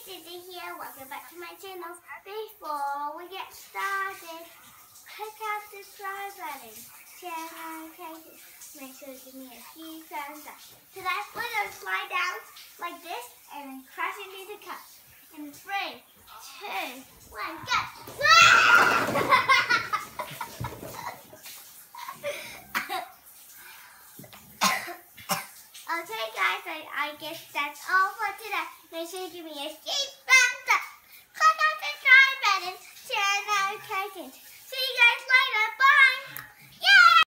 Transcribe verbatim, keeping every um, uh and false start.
Susie here. Welcome back to my channel. Before we get started, click out the subscribe button, share notifications, make sure to give me a huge thumbs up. Today we're going to slide down like this and then crash into the cup. In three, two, one, go! Okay guys, I, I guess that's all for today. Make sure to give me a huge thumbs up. Click on the subscribe button, share notifications. See you guys later. Bye!